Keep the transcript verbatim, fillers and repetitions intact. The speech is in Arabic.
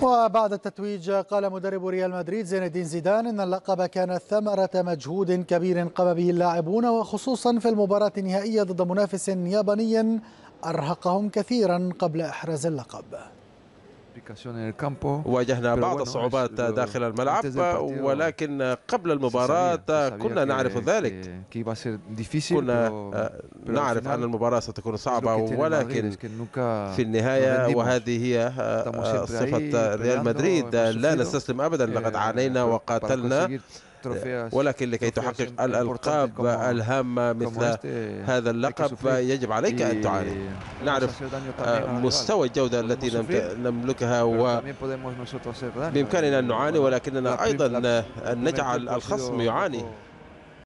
وبعد التتويج قال مدرب ريال مدريد زين الدين زيدان إن اللقب كان ثمرة مجهود كبير قام به اللاعبون، وخصوصا في المباراة النهائية ضد منافس ياباني أرهقهم كثيرا قبل إحراز اللقب. واجهنا بعض الصعوبات داخل الملعب، ولكن قبل المباراة كنا نعرف ذلك. كنا نعرف أن المباراة ستكون صعبة، ولكن في النهاية وهذه هي صفة ريال مدريد، لا نستسلم أبدا. لقد عانينا وقاتلنا، ولكن لكي تحقق الألقاب الهامة مثل هذا اللقب يجب عليك أن تعاني. نعرف مستوى الجودة التي نملكها وبإمكاننا أن نعاني، ولكننا أيضا أن نجعل الخصم يعاني.